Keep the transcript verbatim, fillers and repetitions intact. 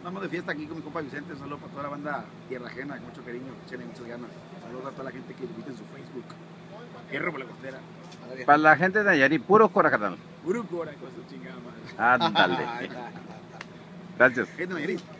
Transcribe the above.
Estamos de fiesta aquí con mi compa Vicente. Un saludo para toda la banda Tierra Ajena, con mucho cariño, tiene muchas ganas. Saludos a toda la gente que invita en su Facebook. Hierro por la costera. Para la gente de Nayarit, puros coracatanos. Puro cora con su chingada madre. Ándale. Gracias. Gente de Nayarit.